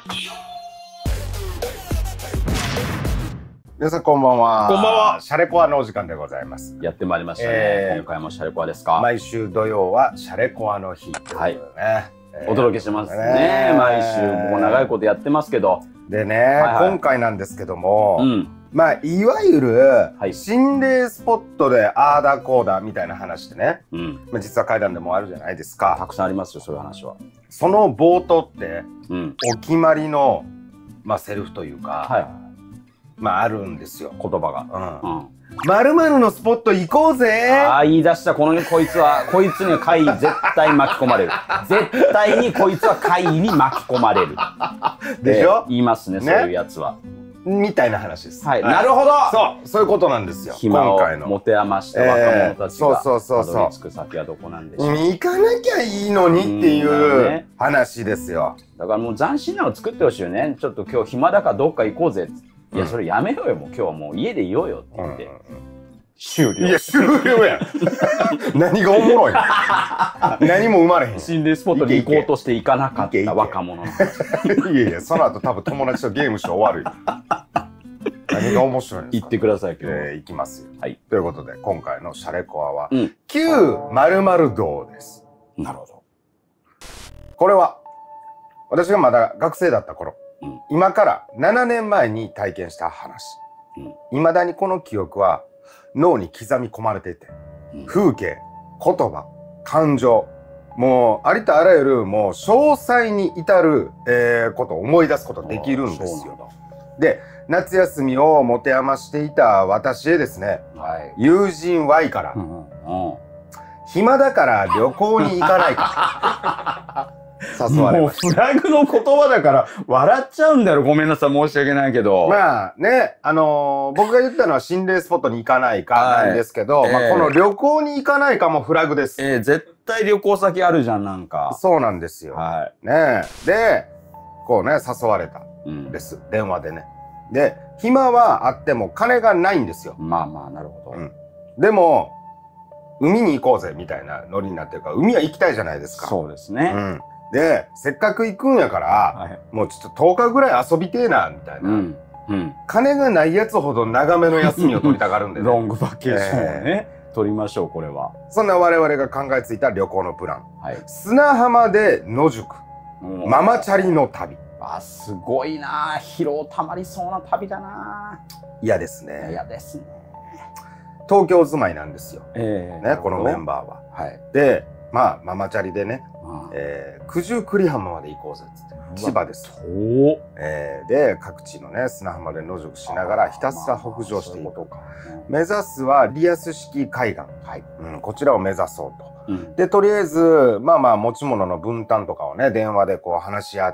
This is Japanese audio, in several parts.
皆さんこんばんは。 こんばんは。 シャレコアのお時間でございます。 やってまいりましたね。今回もシャレコアですか。 毎週土曜はシャレコアの日ということでね。 お届けしますね。毎週もう長いことやってますけど。 でね、今回なんですけども、まあいわゆる心霊スポットでああだこうだみたいな話でね、実は怪談でもあるじゃないですか。 たくさんありますよ、そういう話は。 その冒頭ってお決まりのセリフというか。あるんですよ、 言葉が。 〇〇のスポット行こうぜ。 ああ、言い出した。こいつには怪異絶対巻き込まれる。絶対にこいつは怪異に巻き込まれる。 でしょ？ 言いますね、そういうやつは。 みたいな話です。 はい、なるほど。 そういうことなんですよ。 暇を持て余した若者たちがたどり着く先はどこなんでしょう。 行かなきゃいいのにっていう話ですよ。 だからもう斬新なの作ってほしいよね。ちょっと今日暇だからどっか行こうぜ。いや、それやめろよ、もう今日はもう家でいようよって言って。終了。 いや、終了やん。何がおもろいの？何も生まれへん。 心霊スポットに行こうとして行かなかった若者の。 いやいや、その後多分友達とゲームして終わるよ。何が面白いんですか？ 行ってください、今日。 行きますよ。 はい。 ということで、今回のシャレコアは、旧〇〇堂です。 なるほど。 これは、私がまだ学生だった頃、今から7年前に体験した話。未だにこの記憶は脳に刻み込まれていて、風景、言葉、感情、もうありとあらゆるもう詳細に至る、ことを思い出すことができるんですよ。で、夏休みを持て余していた私へですね、友人 Y から、暇だから旅行に行かないか誘われました。 もうフラグの言葉だから笑っちゃうんだよ。ごめんなさい、申し訳ないけど。 まあね、僕が言ったのは心霊スポットに行かないかなんですけど、この旅行に行かないかもフラグです。 絶対旅行先あるじゃん、なんか。 そうなんですよ。ねで、こうね、誘われたんです。電話でね。で、暇はあっても金がないんですよ。 まあまあ、なるほど。 でも、海に行こうぜみたいなノリになってるから、海は行きたいじゃないですか。 そうですね。 で、せっかく行くんやから、もうちょっと10日ぐらい遊びてえな、みたいな。金がないやつほど長めの休みを取りたがるんでね。 ロングバケーションをね、取りましょう、これは。 そんな我々が考えついた旅行のプラン。砂浜で野宿。ママチャリの旅。 すごいなぁ。疲労たまりそうな旅だなぁ。 嫌ですね。 嫌ですね。 東京住まいなんですよ。ね、このメンバーは。で、ママチャリでね、九十九里浜まで行こうぜっつって。千葉です。で、各地のね、砂浜で野宿しながらひたすら北上していく。目指すはリアス式海岸。こちらを目指そうと。で、とりあえず、持ち物の分担とかをね、電話でこう話し合って、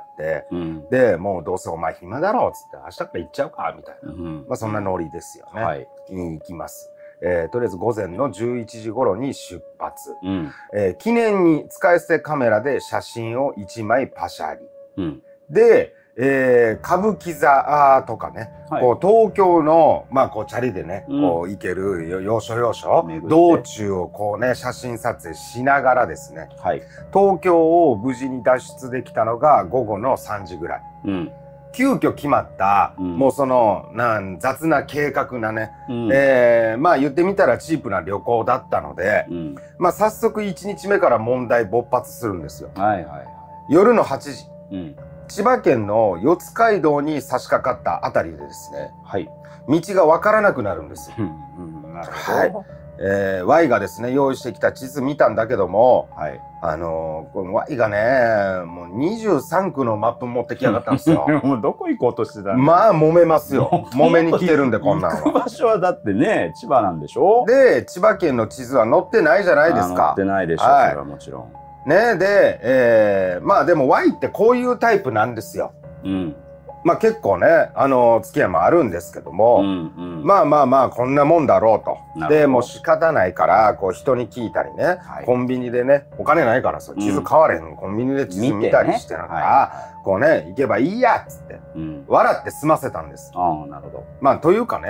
で、もうどうせお前暇だろうっつって、明日から行っちゃうかみたいな。そんなノリですよね。行きます。とりあえず午前の11時頃に出発。記念に使い捨てカメラで写真を1枚パシャリ。で、歌舞伎座とかね、こう東京の、こうチャリでね、こう行ける要所要所、道中をこうね、写真撮影しながらですね、東京を無事に脱出できたのが午後の3時ぐらい。急遽決まった、もうその、雑な計画なね、言ってみたらチープな旅行だったので、早速1日目から問題勃発するんですよ。夜の8時。千葉県の四街道に差し掛かったあたりでですね、道がわからなくなるんですよ。Y がですね、用意してきた地図見たんだけども、この Y がね、もう23区のマップ持ってきやがったんですよ。 もうどこ行こうとしてたの？ 揉めますよ。揉めに来てるんで、こんなのは。 行く場所はだってね、千葉なんでしょ？ で、千葉県の地図は載ってないじゃないですか。 載ってないでしょ、それはもちろん。 ね、で、でも Y ってこういうタイプなんですよ。結構ね、付き合いもあるんですけども、こんなもんだろうと。で、もう仕方ないから、こう人に聞いたりね、コンビニでね、お金ないから地図買われへん、コンビニで地図見たりしてなんか、こうね、行けばいいやっつって、笑って済ませたんです。というかね、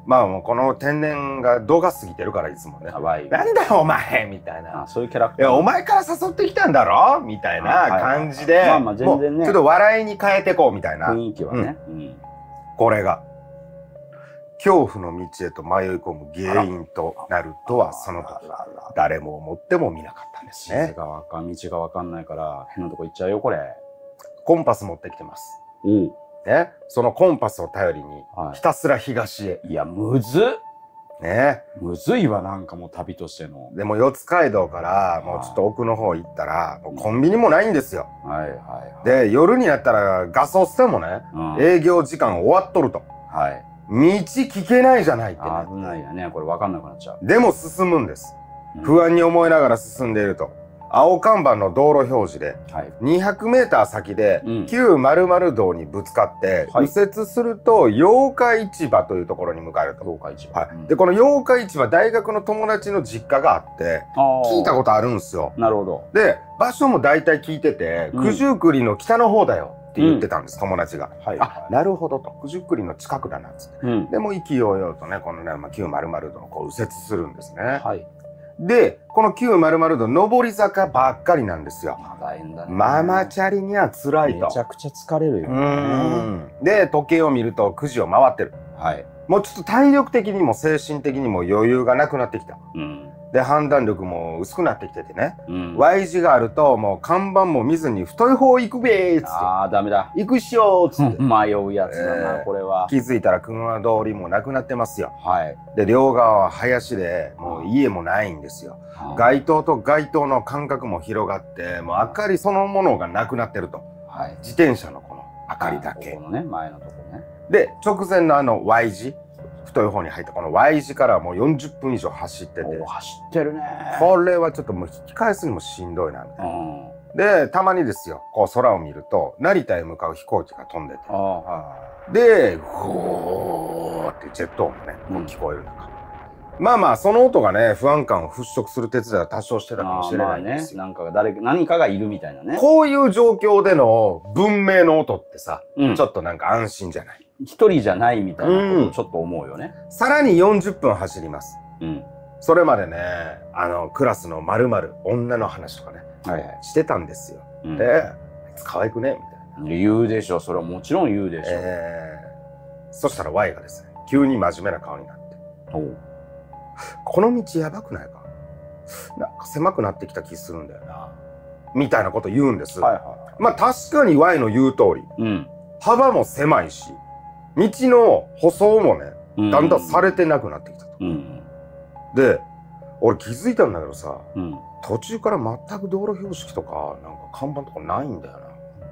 まあもうこの天然が度が過ぎてるからいつもね。なんだよお前みたいな。 そういうキャラクター。 いやお前から誘ってきたんだろみたいな感じで、 まあまあ全然ね。 ちょっと笑いに変えてこうみたいな。 雰囲気はね。 これが恐怖の道へと迷い込む原因となるとはその時誰も思ってもみなかったんですね。 道がわかんないから変なとこ行っちゃうよこれ。 コンパス持ってきてます。ね、そのコンパスを頼りにひたすら東へ。 いやむずっ。ね、むずいわなんかもう旅としての。 でも四街道からもうちょっと奥の方行ったらもうコンビニもないんですよ。で夜になったらガソスタもね、営業時間終わっとると。道聞けないじゃないってね。 危ないよねこれ分かんなくなっちゃう。 でも進むんです。不安に思いながら進んでいると青看板の道路表示で200メーター先で旧〇〇道にぶつかって右折すると八日市場というところに向かえると。でこの八日市場大学の友達の実家があって聞いたことあるんですよ。 なるほど。 で場所も大体聞いてて九十九里の北の方だよって言ってたんです、友達が。あ、なるほどと。九十九里の近くだなっつって。でも意気揚々とねこのね旧〇〇道をこう右折するんですね。でこの旧〇〇道上り坂ばっかりなんですよ。 大変だね。 ママチャリには辛いと。 めちゃくちゃ疲れるよね。 で時計を見ると9時を回ってる。もうちょっと体力的にも精神的にも余裕がなくなってきた。で判断力も薄くなってきててね、Y 字があるともう看板も見ずに太い方行くべーっつって、 ああダメだ行くっしょーっつって迷うやつだなこれは。 気づいたら車通りもなくなってますよ。で両側は林でもう家もないんですよ。街灯と街灯の間隔も広がってもう明かりそのものがなくなってると。自転車のこの明かりだけ。 このね前のとこね。 で直前のY 字太い方に入ったこの Y 字からもう40分以上走ってて。 走ってるね。 これはちょっともう引き返すにもしんどいなみたいな。でたまにですよこう空を見ると成田へ向かう飛行機が飛んでて、でゴーってジェット音がねこう聞こえる中、まあまあその音がね不安感を払拭する手伝いは多少してたかもしれないんですよ。 何かがいるみたいなね。 こういう状況での文明の音ってさ、ちょっとなんか安心じゃない。 一人じゃないみたいなことをちょっと思うよね。 さらに40分走ります。それまでねクラスの〇〇女の話とかねしてたんですよ。であいつ可愛くねみたいな言うでしょ。それはもちろん言うでしょ。 そしたら Y がですね急に真面目な顔になって、この道やばくないか、なんか狭くなってきた気するんだよなみたいなこと言うんです。まあ確かに Y の言う通り、幅も狭いし道の舗装もねだんだんされてなくなってきたと。で俺気づいたんだけどさ、途中から全く道路標識とかなんか看板とかないんだよな。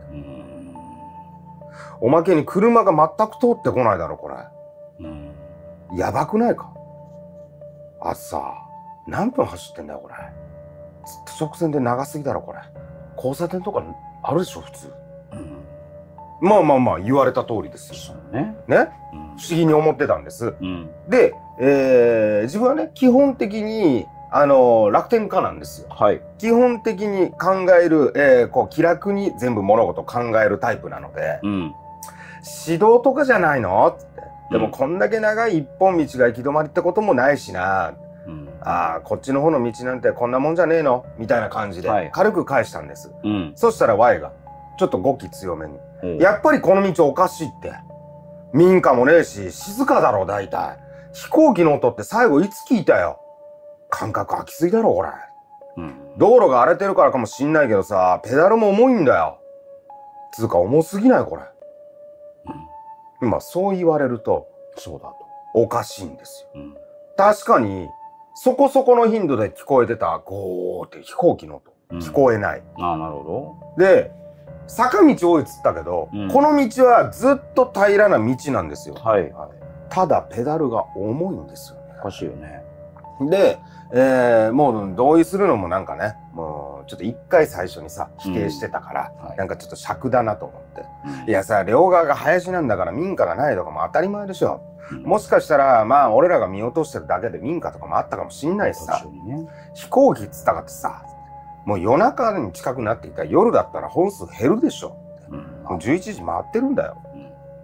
おまけに車が全く通ってこないだろこれ。やばくないか。朝何分走ってんだよこれ。ずっと直線で長すぎだろこれ。交差点とかあるでしょ普通。まあまあまあ言われた通りですよ。ね、不思議に思ってたんです。で、自分はね基本的に楽天家なんですよ。基本的に考える、こう気楽に全部物事を考えるタイプなので、指導とかじゃないのって。でもこんだけ長い一本道が行き止まりってこともないしな。ああこっちの方の道なんてこんなもんじゃねえのみたいな感じで軽く返したんです。そしたら Y がちょっと語気強めに。やっぱりこの道おかしいって。民家もねえし静かだろ大体。飛行機の音って最後いつ聞いたよ。感覚空きすぎだろこれ。道路が荒れてるからかもしんないけどさペダルも重いんだよ。つうか重すぎないこれ。まあそう言われるとそうだとおかしいんですよ。確かにそこそこの頻度で聞こえてたゴーって飛行機の音、聞こえない。 なるほど。 で坂道多いっつったけど、この道はずっと平らな道なんですよ。ただペダルが重いんですよね。 おかしいよね。 で、もう同意するのもなんかねもうちょっと一回最初にさ否定してたから、なんかちょっと尺だなと思って、いやさ両側が林なんだから民家がないとかも当たり前でしょ。もしかしたらまあ俺らが見落としてるだけで民家とかもあったかもしんないしさ、飛行機っつったかってさもう夜中に近くなってきたら夜だったら本数減るでしょ。もう11時回ってるんだよ。っ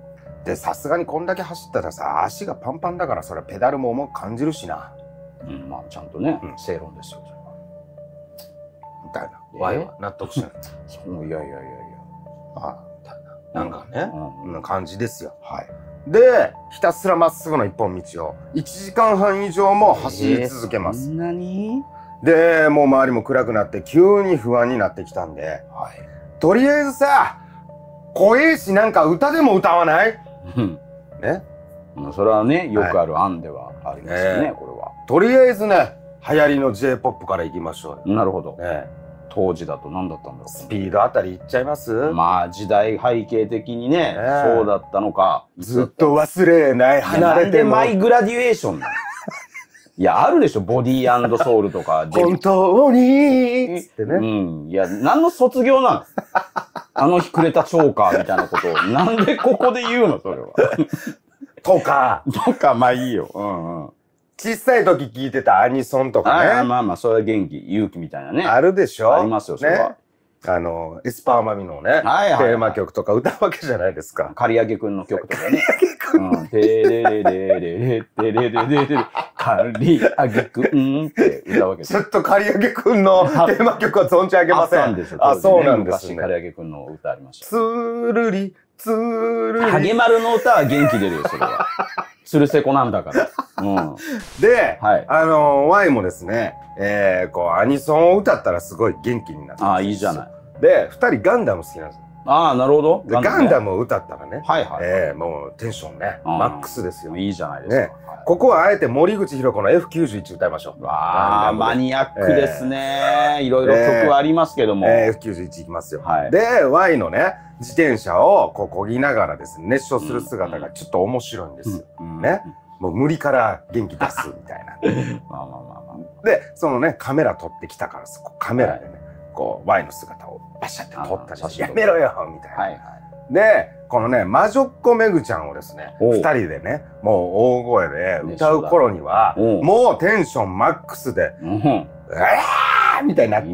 でさすがにこんだけ走ったらさ足がパンパンだからそれペダルも重く感じるしな。 まあちゃんとね、正論ですよそれは。 みたいな。ワイは納得しない。 いやいやいやいや。 ああ、なんかね、感じですよ。はい。で、ひたすらまっすぐの一本道を1時間半以上も走り続けます。 そんなに？ で、もう周りも暗くなって急に不安になってきたんで、とりあえずさ、怖えしなんか歌でも歌わない？ね。 それはね、よくある案ではありますよね、これは。 とりあえずね、流行りの J-POP からいきましょうよ。 なるほど。当時だと何だったんだろう。 スピードあたりいっちゃいます？ まあ時代背景的にね、そうだったのか。 ずっと忘れない離れても。 なんでマイグラデュエーションなの？いや、あるでしょ、ボディー&ソウルとか。 本当にってね。いや、何の卒業なの？あの日くれたチョーカーみたいなことを。なんでここで言うのそれは。 とか、 まあいいよ。 小さい時聞いてたアニソンとかね。 まあまあ、それは元気、勇気みたいなね。 あるでしょ？ ありますよ、それは。 エスパーマミのね、テーマ曲とか歌うわけじゃないですか。 刈り上げくんの曲とかね。テレレレレレテレレレレ刈り上げくんって歌うわけです。 ちょっと刈り上げくんのテーマ曲は存じ上げません。 あ、 そうなんですね。 昔刈り上げくんの歌ありました。 つるり、つるり。 ハゲマルの歌は元気出るよ、それは。つるせこなんだから。 で、Y もですね、アニソンを歌ったらすごい元気になる。 ああ、いいじゃない。 で、2人ガンダム好きなんですよ。 ああ、なるほど。 ガンダムを歌ったらね、もうテンションね、マックスですよ。 いいじゃないですか。 ここはあえて森口博子の F91 歌いましょう。 わあ、マニアックですね。いろいろ曲はありますけども。 F91 いきますよ。で、Y のね、自転車をこぎながらですね、熱唱する姿がちょっと面白いんですよ。ね。もう無理から元気出すみたいな。で、そのね、カメラ撮ってきたから、カメラでね、Y の姿をバシャって撮ったりして、やめろよみたいな。で、このね、魔女っ子めぐちゃんをですね、2人でね、もう大声で歌う頃には、もうテンションマックスで、みたいになって、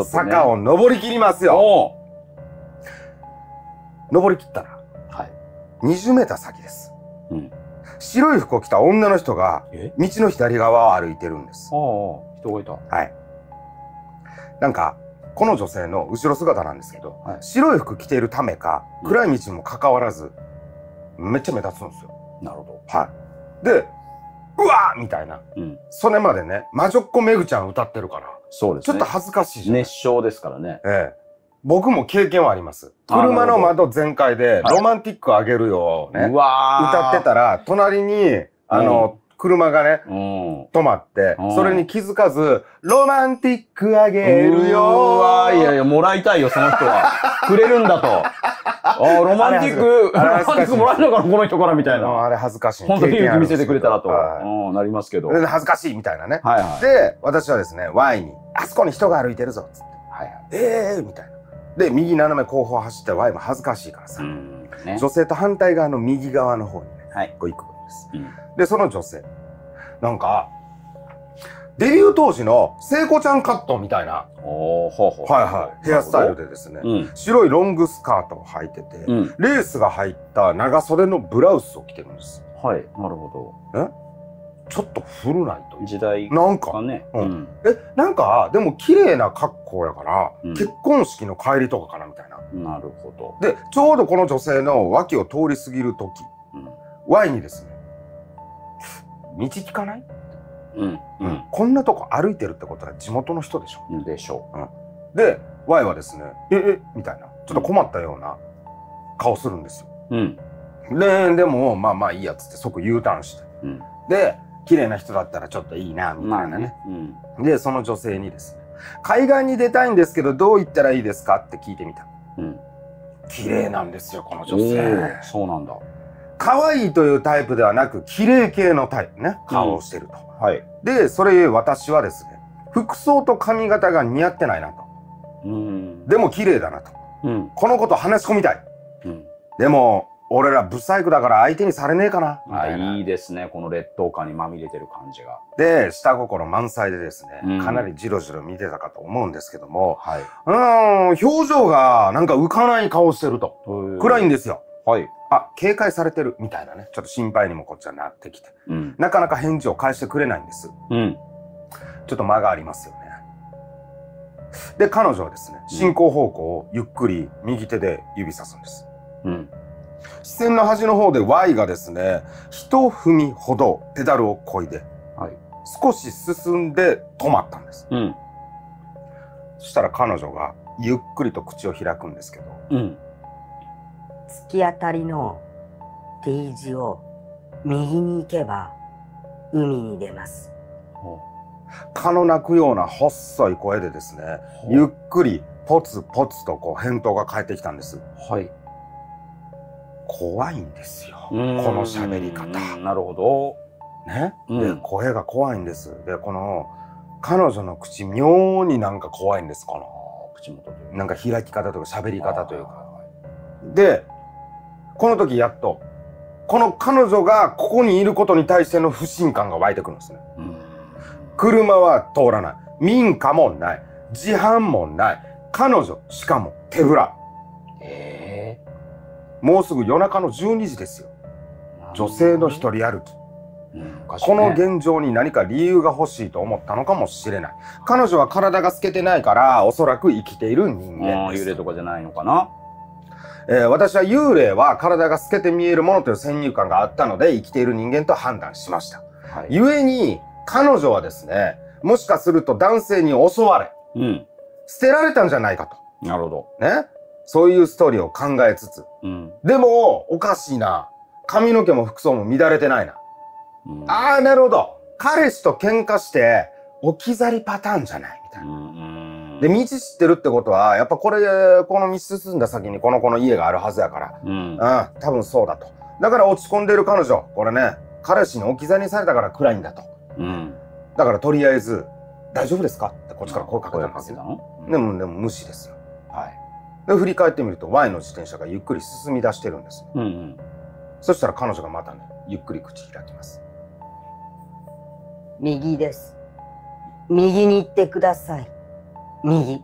坂を登り切りますよ。登り切ったら、20メーター先です。白い服を着た女の人が、道の左側を歩いてるんです。 人がいた。 はい。なんか、この女性の後ろ姿なんですけど、白い服着ているためか、暗い道にもかかわらず、めっちゃ目立つんですよ。 なるほど。 はい。で、うわーみたいな。それまでね、魔女っ子めぐちゃん歌ってるから、 そうですね。ちょっと恥ずかしいじゃん。 熱唱ですからね。 僕も経験はあります。車の窓全開で、ロマンティックあげるよね。歌ってたら、隣に、車がね、止まって、それに気づかず、ロマンティックあげるよいやいや、もらいたいよ、その人は。くれるんだと。ロマンティックもらえるのかな、この人からみたいな。 あれ恥ずかしい。 本当に勇気見せてくれたらと、なりますけど。 恥ずかしいみたいなね。で、私はですね、Y に、あそこに人が歩いてるぞ、つって。みたいな。で、右斜め後方走って Y も恥ずかしいからさ、女性と反対側の右側の方にね、行くんです。で、その女性、なんか、デビュー当時の聖子ちゃんカットみたいな、ヘアスタイルでですね、白いロングスカートを履いてて、レースが入った長袖のブラウスを着てるんです。 はい、なるほど。ちょっと古ないと。 時代なんかね。なんか、でも綺麗な格好やから、結婚式の帰りとかかなみたいな。 なるほど。 で、ちょうどこの女性の脇を通り過ぎるとき、Y にですね、道聞かない？こんなとこ歩いてるってことは地元の人でしょ？ でしょう。で、Y はですね、みたいな、ちょっと困ったような顔するんですよ。でも、まあまあいいやつって即 U ターンして。で、綺麗な人だったらちょっといいな、みたいなね。で、その女性にですね、海岸に出たいんですけど、どう言ったらいいですかって聞いてみた。綺麗なんですよ、この女性。 そうなんだ。 可愛いというタイプではなく、綺麗系のタイプね、顔をしてると。で、それゆえ私はですね、服装と髪型が似合ってないなと。でも綺麗だなと。このこと話し込みたい。でも、俺らブサイクだから相手にされねえかな。 いいですね、この劣等感にまみれてる感じが。 で、下心満載でですね、かなりジロジロ見てたかと思うんですけども、表情がなんか浮かない顔してると。暗いんですよ。 警戒されてるみたいなね、ちょっと心配にもこっちはなってきて、なかなか返事を返してくれないんです。ちょっと間がありますよね。で、彼女はですね、進行方向をゆっくり右手で指さすんです。視線の端の方で Y がですね、一踏みほどペダルを漕いで、少し進んで止まったんです。そしたら彼女がゆっくりと口を開くんですけど、 突き当たりの T 字を右に行けば海に出ます。 蚊の鳴くような細い声でですね、ゆっくりポツポツとこう返答が返ってきたんです。怖いんですよ、この喋り方。 なるほど。 ね、で声が怖いんです。でこの彼女の口、妙になんか怖いんです。この口元というなんか開き方というか喋り方というか。でこの時やっとこの彼女がここにいることに対しての不信感が湧いてくるんですね。車は通らない、民家もない、自販もない、彼女しかも手ぶら。もうすぐ夜中の12時ですよ。女性の一人歩き。この現状に何か理由が欲しいと思ったのかもしれない。彼女は体が透けてないからおそらく生きている人間です。 幽霊とかじゃないのかな。 私は幽霊は体が透けて見えるものという先入観があったので生きている人間と判断しました。故に彼女はですね、もしかすると男性に襲われ、捨てられたんじゃないかと。 なるほど。 ね。そういうストーリーを考えつつ、でもおかしいな。髪の毛も服装も乱れてないな。なるほど。彼氏と喧嘩して置き去りパターンじゃないみたいな。で、道知ってるってことは、やっぱこの道進んだ先にこの子の家があるはずやから、多分そうだと。だから落ち込んでる彼女、これね、彼氏に置き去りにされたから暗いんだと。だからとりあえず、大丈夫ですかってこっちから声かけたんですよ。でも無視ですよ。で、振り返ってみると Y の自転車がゆっくり進み出してるんです。そしたら彼女がまたね、ゆっくり口開きます。 右です。右に行ってください。右。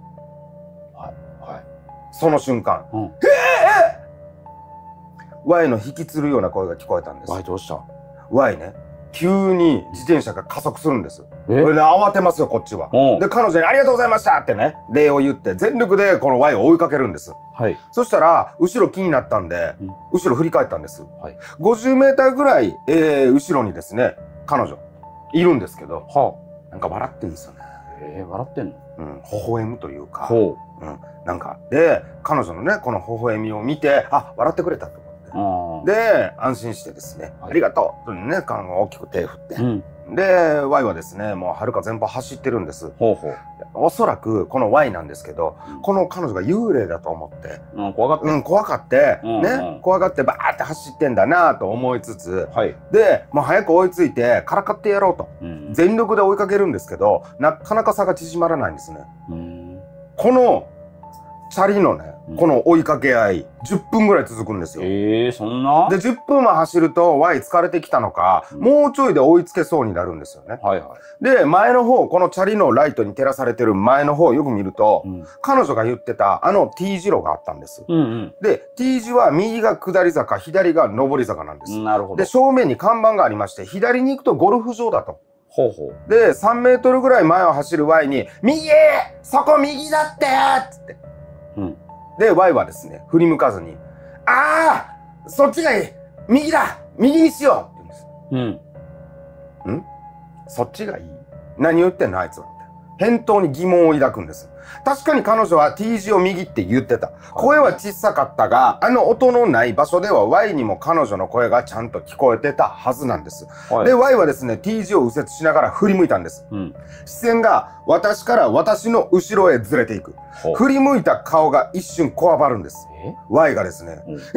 その瞬間、Y の引きつるような声が聞こえたんです。 Y どうした？ Y ね、急に自転車が加速するんです。それで慌てますよ、こっちは。で、彼女にありがとうございましたってね、礼を言って全力でこの Y を追いかけるんです。そしたら、後ろ気になったんで、後ろ振り返ったんです。50メーターぐらい、後ろにですね、彼女、いるんですけど、なんか笑ってんですよね。 笑ってんの？ 微笑むというか、なんか、で、彼女のね、この微笑みを見て、笑ってくれたと思って。で、安心してですね、ありがとうとね、大きく手振って。で、Y はですね、もう遥か前方走ってるんです。おそらくこの Y なんですけど、この彼女が幽霊だと思って、怖がって、怖がってバーって走ってんだなと思いつつ、で、もう早く追いついてからかってやろうと、全力で追いかけるんですけど、なかなか差が縮まらないんですね。このチャリのね、この追いかけ合い、10分ぐらい続くんですよ。 そんな？ で、10分も走ると Y 疲れてきたのか、もうちょいで追いつけそうになるんですよね。で、前の方、このチャリのライトに照らされてる前の方をよく見ると、彼女が言ってたT 字路があったんです。で、T 字は右が下り坂、左が上り坂なんです。で、正面に看板がありまして、左に行くとゴルフ場だと。で、3メートルぐらい前を走る Y に、右そこ右だってつって。で、Y はですね、振り向かずに、そっちがいい右だ右にしようって言うんです。そっちがいい何を言ってんのあいつはみたいな。返答に疑問を抱くんです。確かに彼女は T 字を右って言ってた。声は小さかったが、音のない場所では Y にも彼女の声がちゃんと聞こえてたはずなんです。で、Y はですね、T 字を右折しながら振り向いたんです。視線が私から私の後ろへずれていく。振り向いた顔が一瞬こわばるんです。Y がですね、うわー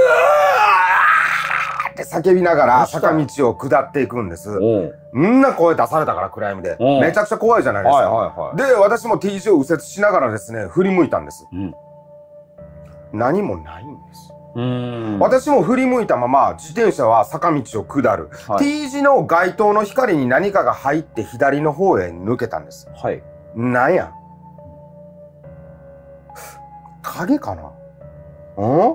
って叫びながら坂道を下っていくんです。みんな声出されたから暗闇で。めちゃくちゃ怖いじゃないですか。で、私も T 字を右折しながらですね、振り向いたんです。何もないんです。私も振り向いたまま自転車は坂道を下る。T 字の街灯の光に何かが入って左の方へ抜けたんです。なんや影かな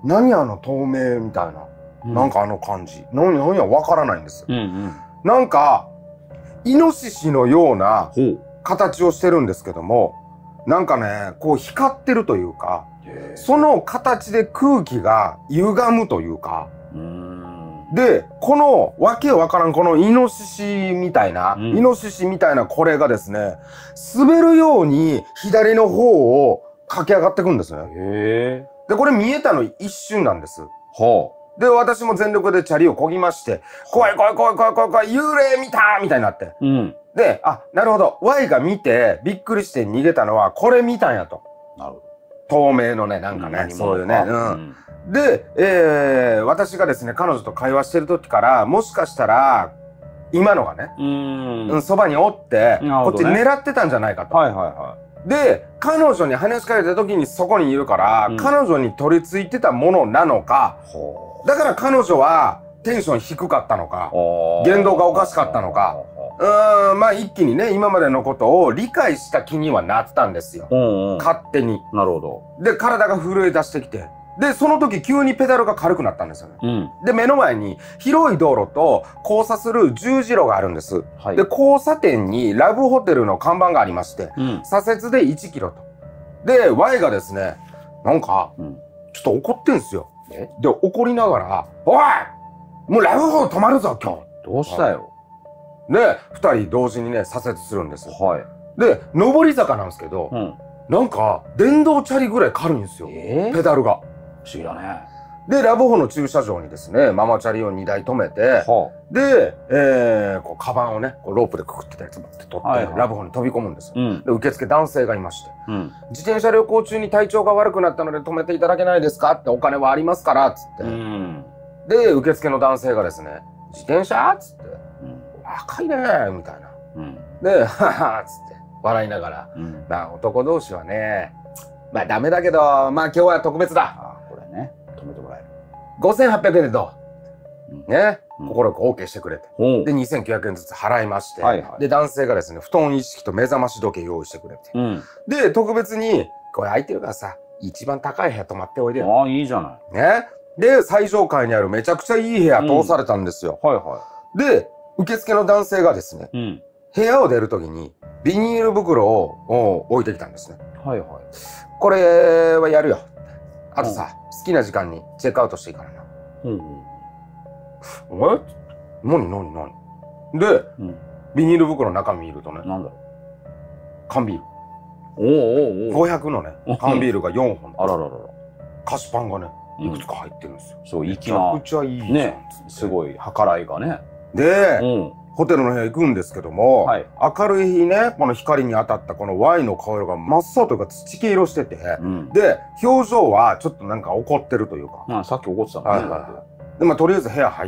何あの透明みたいな、なんかあの感じ。何やわからないんですよ。なんか、イノシシのような形をしてるんですけども、なんかね、こう光ってるというか、その形で空気が歪むというか、で、このわけわからんこのイノシシみたいなこれがですね、滑るように左の方を駆け上がっていくんですね。で、これ見えたの一瞬なんです。で、私も全力でチャリを漕ぎまして、怖い、幽霊見たみたいになって。で、あ、なるほど。Y が見て、びっくりして逃げたのは、これ見たんやと。なるほど。透明のね、なんかね、そういうね。で、私がですね、彼女と会話してる時から、もしかしたら、今のがね、そばにおって、こっち狙ってたんじゃないかと。で、彼女に話しかけた時にそこにいるから、彼女に取り付いてたものなのか、だから彼女はテンション低かったのか、言動がおかしかったのか、まあ一気にね、今までのことを理解した気にはなったんですよ。勝手に。なるほど。で、体が震え出してきて。で、その時急にペダルが軽くなったんですよね。で、目の前に広い道路と交差する十字路があるんです。で、交差点にラブホテルの看板がありまして、左折で1キロと。で、Y がですね、なんか、ちょっと怒ってんすよ。で、怒りながら、おいもうラブホ止まるぞ、今日。どうしたよ。で、2人同時にね、左折するんです。で、上り坂なんですけど、なんか、電動チャリぐらい軽いんですよ。ペダルが。不思議だね。で、ラブホの駐車場にですね、ママチャリを2台止めて、で、こう、カバンをね、こうロープでくくってたやつばって取って、ラブホに飛び込むんです。で、受付男性がいまして、自転車旅行中に体調が悪くなったので止めていただけないですかって、お金はありますから、つって。で、受付の男性がですね、自転車つって、若いねみたいな。で、ははつって、笑いながら、まあ、男同士はね、まあ、ダメだけど、まあ、今日は特別だ。ね、止めてもらえる。5800円でどうね、心よく OK してくれて。で、2900円ずつ払いまして。で、男性がですね、布団一式と目覚まし時計用意してくれて。で、特別に、これ空いてるからさ、一番高い部屋泊まっておいでよ。ああ、いいじゃない。ね。で、最上階にあるめちゃくちゃいい部屋通されたんですよ。で、受付の男性がですね、部屋を出るときに、ビニール袋を置いてきたんですね。これはやるよ。あとさ、好きな時間にチェックアウトしていいからな。何で、ビニール袋の中身見るとね、なんだろう。缶ビール。500のね、缶ビールが4本。あらららら。菓子パンがね、いくつか入ってるんですよ。そう、めちゃくちゃいいじゃん。ね、すごい、計らいがね。で、ホテルの部屋行くんですけども、明るい日ね、この光に当たったこのワインの香りが真っ青というか土黄色してて、で、表情はちょっとなんか怒ってるというか。さっき怒ってたのね。で、まあとりあえず部屋入って、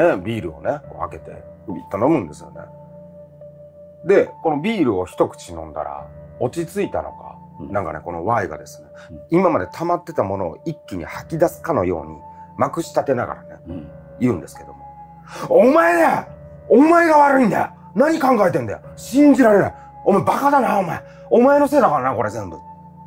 ね、ビールをね、こう開けて、ビッと飲むんですよね。で、このビールを一口飲んだら、落ち着いたのか、なんかね、このワイがですね、今まで溜まってたものを一気に吐き出すかのように、まくし立てながらね、言うんですけども、お前だよお前が悪いんだよ何考えてんだよ信じられないお前バカだなお前お前のせいだからなこれ全部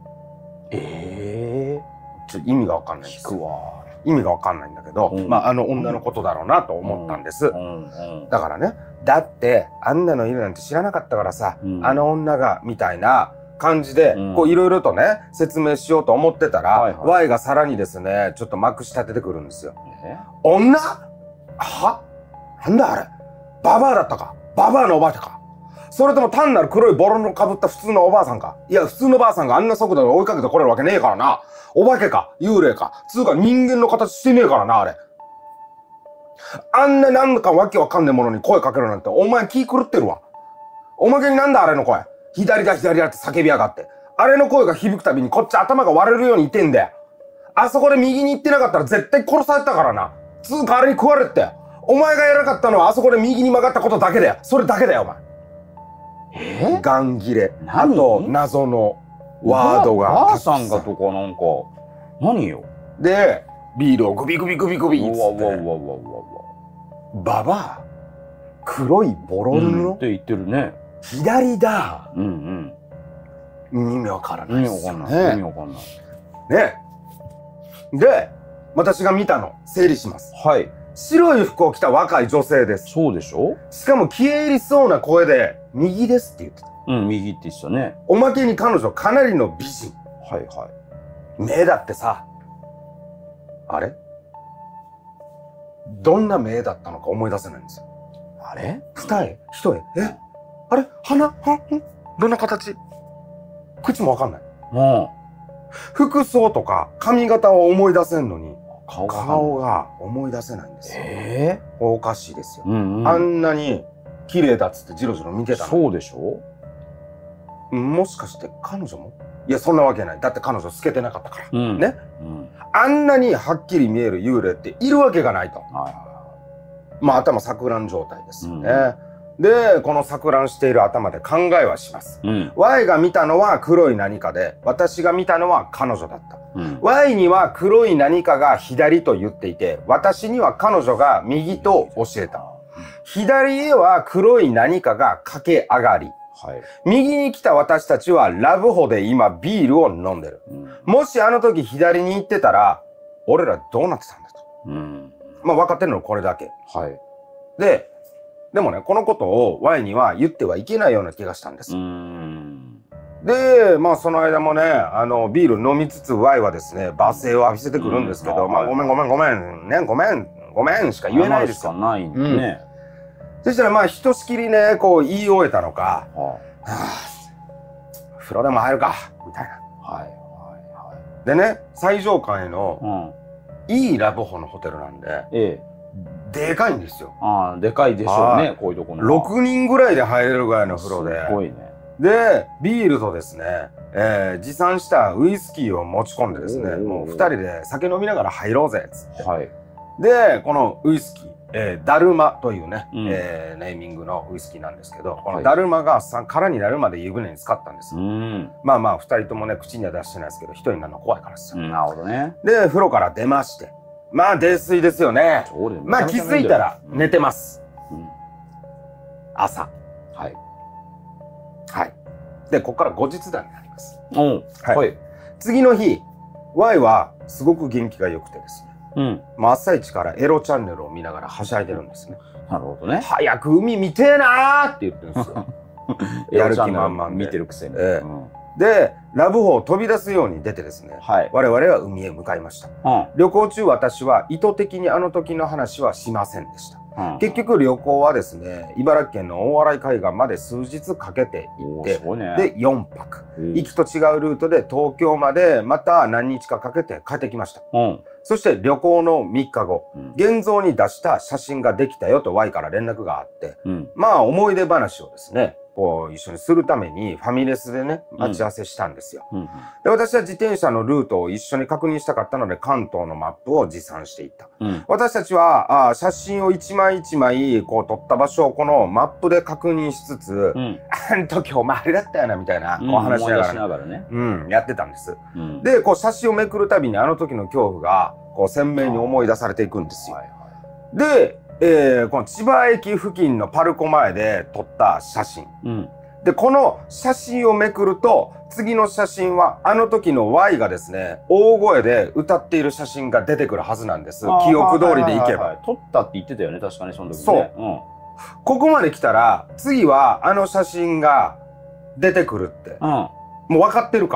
ちょっと意味がわかんないです。意味がわかんないんだけど、まああの女のことだろうなと思ったんです。だからね、だってあんなのいるなんて知らなかったからさ、あの女がみたいな感じで、こういろいろとね、説明しようと思ってたら、Y がさらにですね、ちょっとまくし立ててくるんですよ。女はなんだあれババアだったかババアのおばあちゃんかそれとも単なる黒いボロのかぶった普通のおばあさんかいや、普通のばあさんがあんな速度で追いかけてこれるわけねえからな。お化けか幽霊かつうか人間の形してねえからな、あれ。あんななんかわけわかんねえものに声かけるなんて、お前気狂ってるわ。おまけになんだあれの声。左だ左だって叫びやがって。あれの声が響くたびにこっち頭が割れるように言ってんだよ。あそこで右に行ってなかったら絶対殺されたからな。つうかあれに食われって。お前が偉かったのはあそこで右に曲がったことだけだよ。それだけだよ、お前。ガン切れ。あと、謎のワードが。ばあさんがとかなんか、何よ。で、ビールをグビグビグビグビっつって。ババア黒いボロ布って言ってるね。左だ。意味わからない。意味わかんない。意味わかんない。ね。で、 私が見たの、整理します。 はい。 白い服を着た若い女性です。 そうでしょ？ しかも消え入りそうな声で、右ですって言ってた。 うん、右って言ってたね。 おまけに彼女かなりの美人。 はいはい。 目だってさ、あれどんな目だったのか思い出せないんですよ。 あれ？ 二重？一重？あれ鼻？どんな形？口もわかんない。 うん。 服装とか髪型を思い出せんのに、顔が思い出せないんですよ。おかしいですよ。あんなに綺麗だっつってジロジロ見てたの。 そうでしょ？ もしかして彼女も？いや、そんなわけない。だって彼女透けてなかったから。ね。あんなにはっきり見える幽霊っているわけがないと。まあ頭錯乱状態ですよね。で、この錯乱している頭で考えはします。Y が見たのは黒い何かで、私が見たのは彼女だった。Y には黒い何かが左と言っていて、私には彼女が右と教えた。左へは黒い何かが駆け上がり、右に来た私たちはラブホで今ビールを飲んでる。もしあの時左に行ってたら、俺らどうなってたんだと。まあ分かってるのはこれだけ。でもね、このことを Y には言ってはいけないような気がしたんです。で、まあその間もね、ビール飲みつつ Y はですね、罵声を浴びせてくるんですけど、まあごめんしか言えないですよ。そしたらまあひとしきりね、こう言い終えたのか、風呂でも入るか、みたいな。でね、最上階のいいラブホのホテルなんで、でかいんですよ。 でかいでしょうね、こういうところ。 6人ぐらいで入れるぐらいの風呂で。 すごいね。 で、ビールとですね、持参したウイスキーを持ち込んでですね、もう2人で酒飲みながら入ろうぜ、つって。で、このウイスキー、ダルマというね、ネーミングのウイスキーなんですけど、このダルマが空になるまで湯船に浸かったんですよ。まあまあ、2人ともね、口には出してないですけど、1人になるの怖いからですよ。 なるほどね。 で、風呂から出まして、まあ泥酔ですよね。まあ気づいたら寝てます。朝。で、ここから後日談になります。次の日、Y はすごく元気が良くてですね。朝一からエロチャンネルを見ながらはしゃいでるんですね。 なるほどね。 早く海見てえなーって言ってるんですよ。 やる気満々見てるくせに。 で、ラブホを飛び出すように出てですね、我々は海へ向かいました。旅行中私は意図的にあの時の話はしませんでした。結局旅行はですね、茨城県の大洗海岸まで数日かけて行って、で、4泊。行きと違うルートで東京までまた何日かかけて帰ってきました。そして旅行の3日後、現像に出した写真ができたよと Y から連絡があって、まあ思い出話をですね、こう一緒にするためにファミレスでね、待ち合わせしたんですよ。で、私は自転車のルートを一緒に確認したかったので、関東のマップを持参していった。私たちは写真を一枚一枚こう撮った場所をこのマップで確認しつつ、あの時お前あれだったよな、みたいな、こう話しながらね、やってたんです。で、こう写真をめくるたびにあの時の恐怖がこう鮮明に思い出されていくんですよ。で、この千葉駅付近のパルコ前で撮った写真。で、この写真をめくると、次の写真はあの時の Y がですね、大声で歌っている写真が出てくるはずなんです。記憶通りでいけば。 撮ったって言ってたよね、確かにその時ね。 そう。ここまで来たら、次はあの写真が出てくるって。もう分かってるから、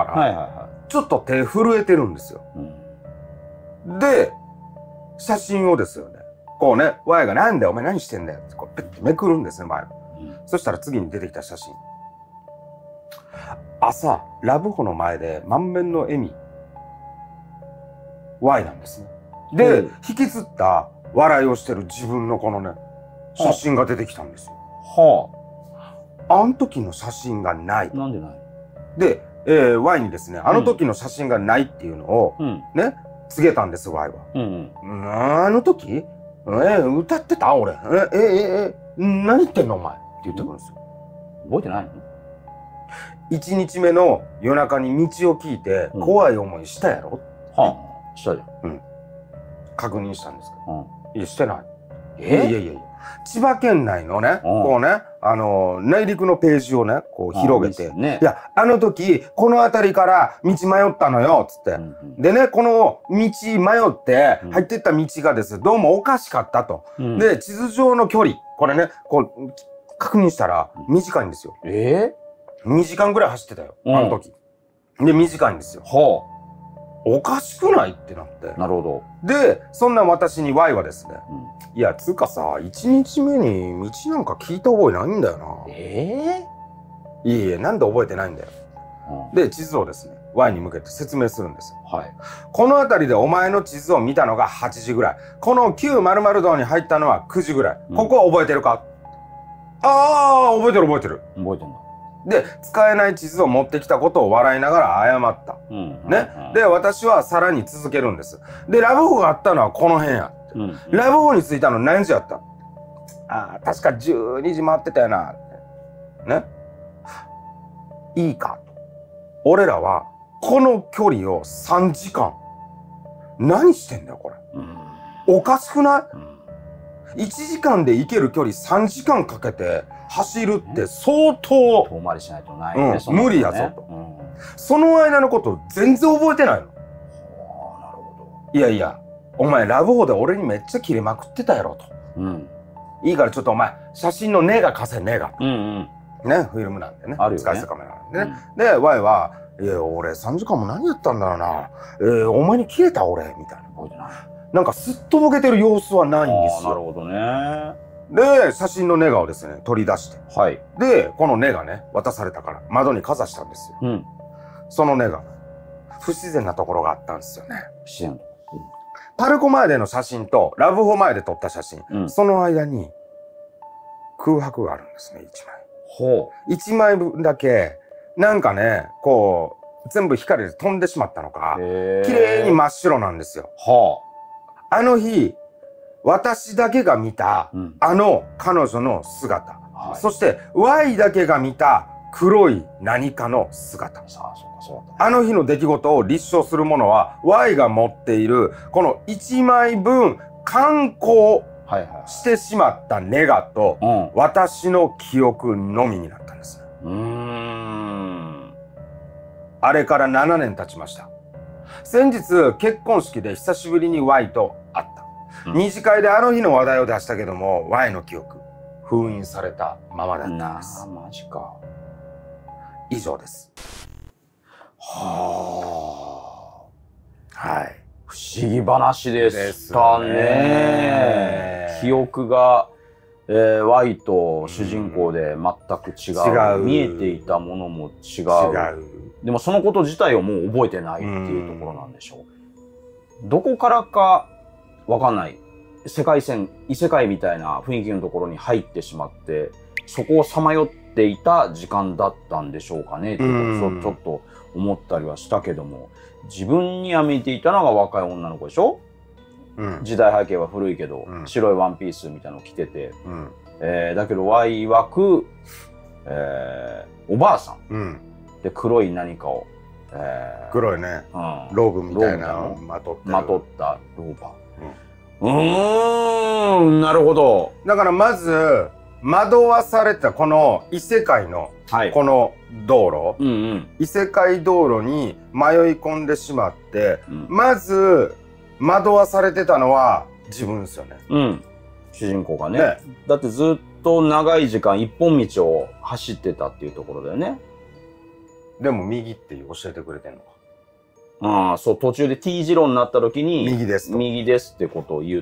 ちょっと手震えてるんですよ。で、写真をですよね。こうね、Y がなんでお前何してんだよってこうペッてめくるんですね、前を。そしたら次に出てきた写真。朝、ラブホの前で満面の笑み。Y なんですね。で、引きつった笑いをしてる自分のこのね、写真が出てきたんですよ。あの時の写真がない。 なんでない？ で、Y にですね、あの時の写真がないっていうのを、ね、告げたんです、Y は。あの時歌ってた俺。何言ってんのお前って言ってくるんですよ。 覚えてないの ？1日目の夜中に道を聞いて怖い思いしたやろ？ したじゃん。 確認したんですけど。いや、してない。いや。千葉県内のね、こうね、 内陸のページをね、こう広げて、 ね、 いや、あの時、この辺りから道迷ったのよ、つって。でね、この道迷って入ってった道がですね、どうもおかしかったと。で、地図上の距離、これね、こう、確認したら短いんですよ。2時間ぐらい走ってたよ、あの時。で、短いんですよ。おかしくないってなって。 なるほど。で、そんな私に Y はですね、いや、つうかさ、1日目に道なんか聞いた覚えないんだよな。いえいえ、なんで覚えてないんだよ。で、地図をですね、Y に向けて説明するんですよ。この辺りでお前の地図を見たのが8時ぐらい。この旧〇〇道に入ったのは9時ぐらい。ここは覚えてるか？ああ、覚えてる覚えてる。 覚えてんだ。 で、使えない地図を持ってきたことを笑いながら謝った。ね。で、私はさらに続けるんです。で、ラブホがあったのはこの辺や。ラブホに着いたの何時やった？ああ、確か12時回ってたよな。ね。いいかと。俺らは、この距離を3時間。何してんだよ、これ。おかしくない？ 1 時間で行ける距離3時間かけて走るって相当遠回りしないとないね、 無理やぞと。その間のこと全然覚えてないの。 なるほど。いやいや、お前ラブホで俺にめっちゃキレまくってたやろと。いいからちょっとお前写真のネガ貸せ、ネガ。ね、フィルムなんでね。使い捨てカメラなんでね。で、Y は、いや、俺3時間も何やったんだろうな。お前に消えた俺、みたいな。覚えてない。なんかすっとぼけてる様子はないんですよ。 なるほどね。 で、写真のネガをですね、取り出して。で、このネガね、渡されたから窓にかざしたんですよ。そのネガ、不自然なところがあったんですよね。 不自然。 パルコ前での写真とラブホ前で撮った写真、その間に空白があるんですね、1枚分だけ、なんかね、こう、全部光で飛んでしまったのか、綺麗に真っ白なんですよ。あの日、私だけが見た、あの彼女の姿。そして、Y だけが見た黒い何かの姿。あの日の出来事を立証するものは、Y が持っている、この1枚分、観光してしまったネガと、私の記憶のみになったんです。あれから7年経ちました。先日、結婚式で久しぶりに Y と会った。二次会であの日の話題を出したけども、Y の記憶、封印されたままだったんです。 マジか。 以上です。 はい。不思議話でしたね。記憶が、Y と主人公で全く違う。見えていたものも違う。でもそのこと自体をもう覚えてないっていうところなんでしょう。どこからかわかんない。世界線、異世界みたいな雰囲気のところに入ってしまって、そこをさまよっていた時間だったんでしょうかねっていうことをちょっと思ったりはしたけども、自分には見えていたのが若い女の子でしょ？時代背景は古いけど、白いワンピースみたいなの着てて、だけど Y 曰く、おばあさん、で黒い何かを、 黒いね、ローブみたいなのをまとったローバー。なるほど。 だからまず惑わされたこの異世界のこの道路、異世界道路に迷い込んでしまって、まず惑わされてたのは自分ですよね。 主人公がね。だってずっと長い時間一本道を走ってたっていうところだよね。 でも右って教えてくれてんのか。 そう、途中で T 字路になった時に右ですと。 右ですってことを言って、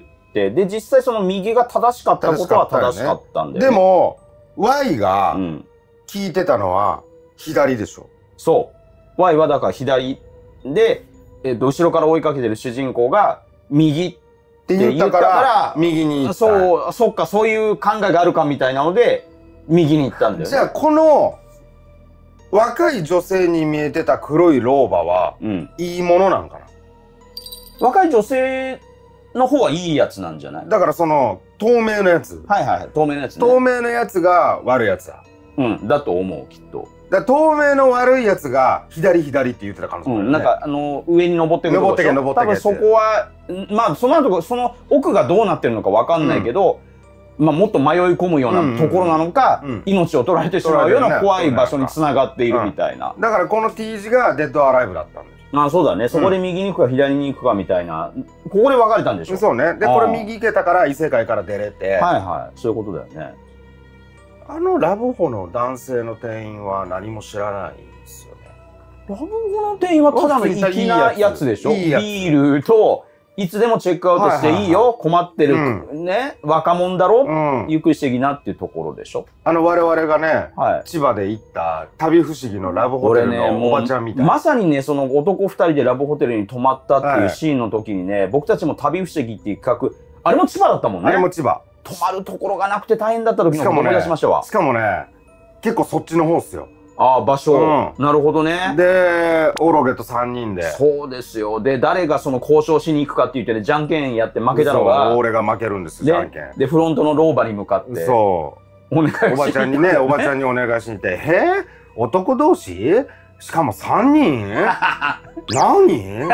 で、実際その右が正しかったことは正しかったんだよね。 でも、Y が聞いてたのは左でしょ。 そう。Y はだから左で、後ろから追いかけてる主人公が右って言ったから右に行った。 そう、そっか、そういう考えがあるかみたいなので、右に行ったんだよね。 じゃあ、この若い女性に見えてた黒い老婆は、いいものなんかな？ 若い女性の方はいいやつなんじゃない？ だからその、透明のやつ。 透明のやつね。 透明のやつが悪いやつだ。 だと思う、きっと。 透明の悪いやつが左って言ってた可能性もあるね。 なんか上に登ってくるとこでしょ。多分そこはまあその後その奥がどうなってるのかわかんないけど、 まあ、もっと迷い込むようなところなのか、命を取られてしまうような怖い場所につながっているみたいな。 だからこの T 字がデッドアライブだったんです。 あ、そうだね。そこで右に行くか左に行くかみたいな、ここで分かれたんでしょ。 そうね。でこれ右行けたから異世界から出れて、 はいはい、そういうことだよね。 ラブホの男性の店員は何も知らないんですよね。 ラブホの店員はただの粋なやつでしょ。ビールといつでもチェックアウトしていいよ、困ってるね、若者だろ、ゆっくりしてきなっていうところでしょ。 我々がね、千葉で行った旅不思議のラブホテルのおばちゃんみたいな。 まさにね、その男2人でラブホテルに泊まったっていうシーンの時にね、僕たちも旅不思議っていう企画、あれも千葉だったもんね。 あれも千葉。 泊まるところがなくて大変だった時の思い出しましたわ。 しかもね、結構そっちの方っすよ。 ああ、場所。なるほどね。 で、オロゲと3人で。 そうですよ。で、誰がその交渉しに行くかって言ってね、じゃんけんやって負けたのが。 俺が負けるんですよ、じゃんけん。 で、フロントの老婆に向かって。 そう。 お願いしに。 おばちゃんにね、おばちゃんにお願いしに行って、男同士しかも3人何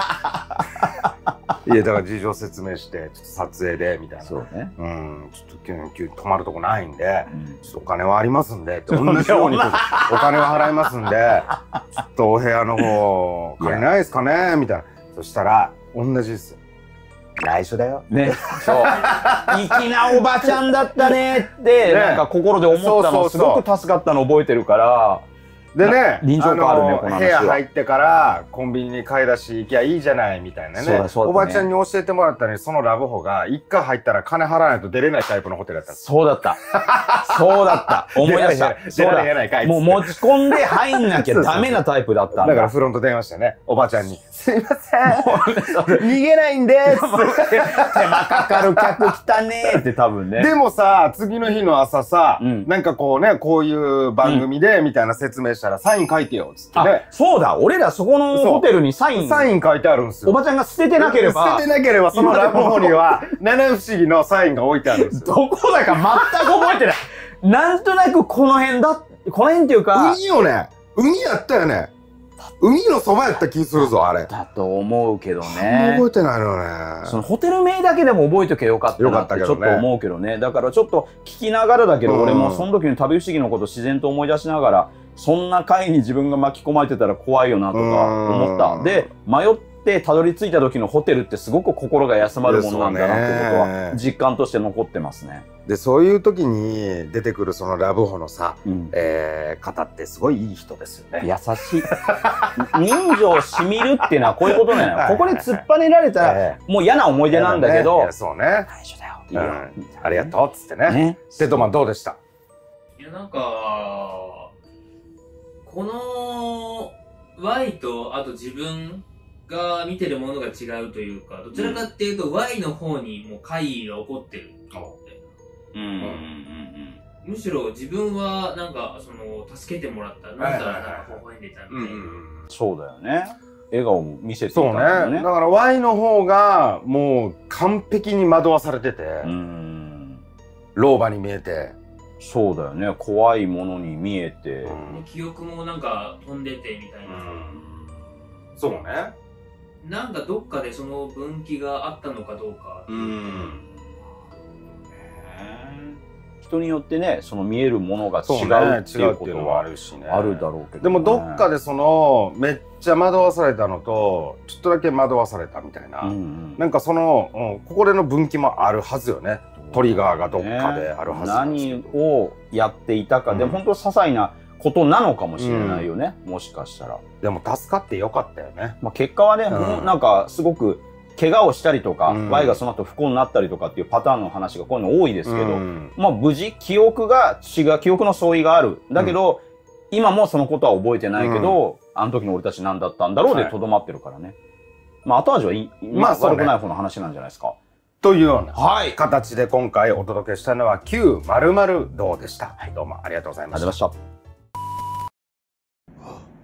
いや、だから事情説明して、ちょっと撮影で、みたいな。 そうね。 ちょっと急に泊まるとこないんで、ちょっとお金はありますんで、って同じようにお金は払いますんで、ちょっとお部屋の方、借りないですかねみたいな。そしたら、同じですよ。内緒だよ。 ね。そう。粋なおばちゃんだったねって、なんか心で思ったの、すごく助かったの覚えてるから、 でね、 臨場感あるね、この話は。 部屋入ってからコンビニに買い出し行きゃいいじゃないみたいなね。おばちゃんに教えてもらったのに、そのラブホが一回入ったら金払わないと出れないタイプのホテルだったんです。 そうだった。そうだった。思い出した。 出られないかい。 もう持ち込んで入んなきゃダメなタイプだったんだ。 だからフロント電話してね、おばちゃんに。すいません。逃げないんです。 手間かかる客来たねって多分ね。 でもさ、次の日の朝さ、なんかこうね、こういう番組でみたいな説明したらサイン書いてよっつってね。 そうだ、俺らそこのホテルにサイン書いてあるんですよ。 おばちゃんが捨ててなければ。 捨ててなければ、そのラブホには七不思議のサインが置いてあるんですよ。 どこだか全く覚えてない。なんとなくこの辺っていうか。 海よね。海やったよね。海のそばやった気するぞ、あれ。 だと思うけどね。 覚えてないのね。 そのホテル名だけでも覚えとけばよかったなってちょっと思うけどね。だからちょっと聞きながらだけど、俺もその時に旅不思議のこと自然と思い出しながら、そんな回に自分が巻き込まれてたら怖いよなとか思った。で、迷ってたどり着いた時のホテルってすごく心が休まるものなんだなってことは実感として残ってますね。 で、そういう時に出てくるそのラブホのさ、方ってすごいいい人ですよね。 優しい。人情しみるっていうのはこういうことなのよ。ここに突っぱねられたらもう嫌な思い出なんだけど、 そうね。 大丈夫だよ。 ありがとうっつってね。テトマンどうでした？ いや、なんか、この Y とあと自分が見てるものが違うというか、どちらかっていうと Y の方にもう怪異が起こってると思って。むしろ自分はなんかその助けてもらった、飲んだらなんか微笑んでたみたいな。 そうだよね。笑顔も見せてたんだよね。だから Y の方がもう完璧に惑わされてて、老婆に見えて。 そうだよね。怖いものに見えて。 記憶もなんか飛んでてみたいな。 そうね。 なんかどっかでその分岐があったのかどうか。 人によってね、その見えるものが違うっていうことはあるしね。あるだろうけど。 でもどっかでそのめっちゃ惑わされたのとちょっとだけ惑わされたみたいな、なんかそのここでの分岐もあるはずよね。トリガーがどっかであるはず。 何をやっていたかで本当些細なことなのかもしれないよね。もしかしたら。 でも助かってよかったよね。 まあ結果はね、なんかすごく怪我をしたりとか、Y がその後不幸になったりとかっていうパターンの話がこういうの多いですけど、まあ無事記憶の相違がある。だけど、今もそのことは覚えてないけど、あの時の俺たち何だったんだろうでとどまってるからね。まあ後味はいい、まあ悪くない方の話なんじゃないですか。 というような形で今回お届けしたのは9○○どうでした。はい、どうもありがとうございました。 ありがとうございました。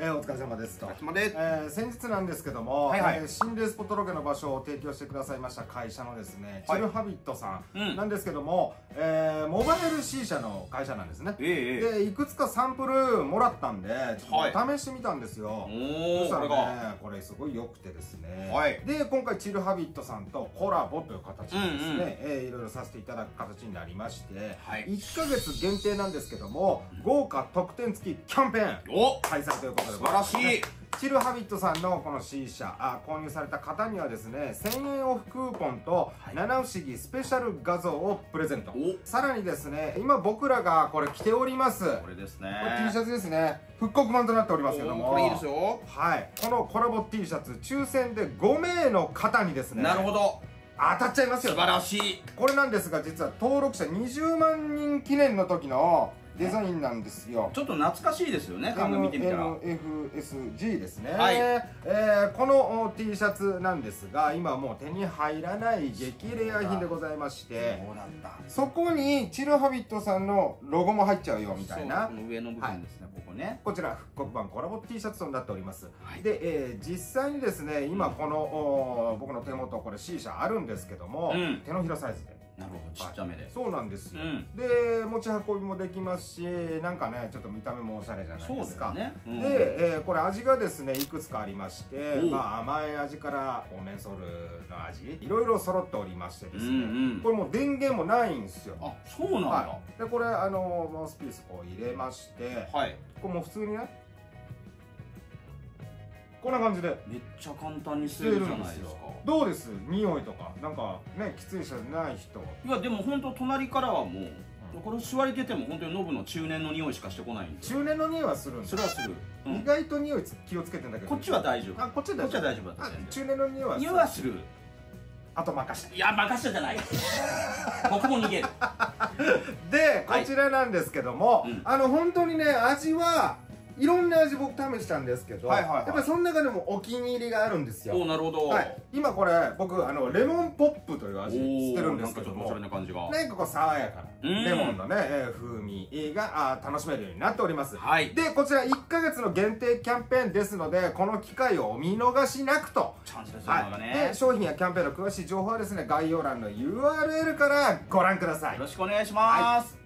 お疲れ様ですと。 お疲れ様です。 先日なんですけども、心霊スポットロケの場所を提供してくださいました会社のですね、チルハビットさんなんですけども、モバイル C 社の会社なんですね。で、いくつかサンプルもらったんで、ちょっと試してみたんですよ。そしたらね、これすごい良くてですね。で、今回チルハビットさんとコラボという形でですね、いろいろさせていただく形になりまして、1ヶ月限定なんですけども、豪華特典付きキャンペーン開催ということで、 素晴らしい。 チルハビットさんのこの C 社購入された方にはですね、1000円オフクーポンと七不思議スペシャル画像をプレゼント。さらにですね、今僕らがこれ着ております、 これですね、 これ T シャツですね、復刻版となっておりますけども、 これいいですよ。 はい、このコラボ T シャツ抽選で5名の方にですね、 なるほど、 当たっちゃいますよ。 素晴らしい。これなんですが、実は登録者20万人記念の時のデザインなんですよ。 ちょっと懐かしいですよね、見てみたら。 MFSG ですね。この T シャツなんですが、今もう手に入らない激レア品でございまして、そこにチルハビットさんのロゴも入っちゃうよみたいな。 この上の部分ですね、ここね。 こちら復刻版コラボ T シャツとなっております。で、実際にですね、今この僕の手元これ C 社あるんですけども、手のひらサイズで。 なるほど、ちっちゃめで。 そうなんですよ。で、持ち運びもできますし、なんかね、ちょっと見た目もおしゃれじゃないですか。で、これ味がですね、いくつかありまして、まあ甘い味からメンソールの味、いろいろ揃っておりましてですね、これもう電源もないんですよ。 あ、そうなんだ。 で、これマウスピースこう入れまして、これもう普通にね、こんな感じでめっちゃ簡単に吸えるじゃないですか。 どうです？匂いとかなんかね、喫煙者じゃない人。 いやでも本当隣からはもうこれ座り出ても本当にノブの中年の匂いしかしてこないんで。 中年の匂いはするんです。 それはする。 意外と匂い気をつけてんだけど。 こっちは大丈夫。 あ、こっちは大丈夫だった。中年の匂いは。 匂いはする。 あと任した。 いや任したじゃない。僕も逃げる。 で、こちらなんですけども、本当にね、味はいろんな味僕試したんですけど、やっぱりその中でもお気に入りがあるんですよ。 お、なるほど。 今これ僕レモンポップという味してるんですけども、 なんかこう爽やかなレモンのね風味が楽しめるようになっております。で、こちら1ヶ月の限定キャンペーンですので、この機会をお見逃しなくと。で、商品やキャンペーンの詳しい情報はですね、概要欄の URL からご覧ください。 よろしくお願いします。